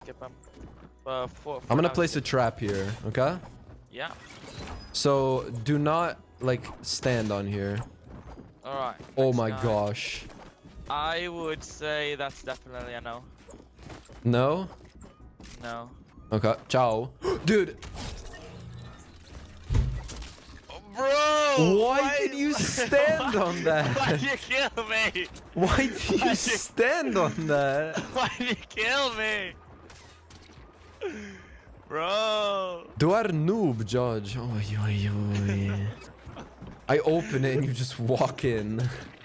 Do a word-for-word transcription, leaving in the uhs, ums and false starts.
skip them. Uh, for, for I'm gonna now, place a skip. trap here, okay? Yeah. So do not like stand on here. All right. Oh next my guy. gosh. I would say that's definitely a no. No? No. Okay. Ciao. Dude. Oh, bro. Why did you stand on that? Why did you kill me? Why did you Why did- stand on that? Why did you kill me? Bro. Du är noob, Judge. Oj, oj, oj. I open it and you just walk in.